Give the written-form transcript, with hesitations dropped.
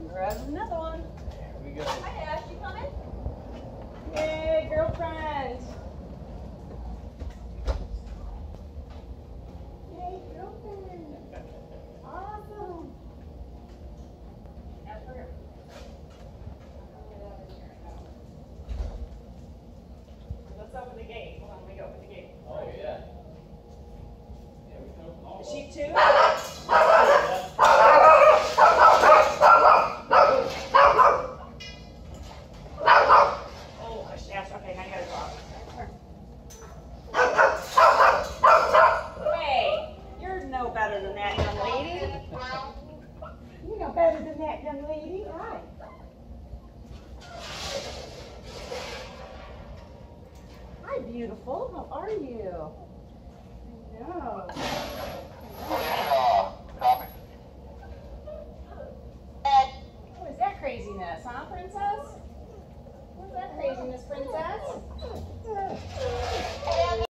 Grab another one. There we go. Hi, Ash. You coming? Yay, girlfriend. Yay, girlfriend. Awesome. Ash, hurry up. Let's open the gate. Hold on, let me go open the gate. Oh, yeah. Yeah, we can open all Is of she them. too? Oh, hush, Ash. Okay, now you gotta go out. Hey, you're no better than that, young lady. You're no better than that, young lady. Hi. Hi, beautiful. How are you?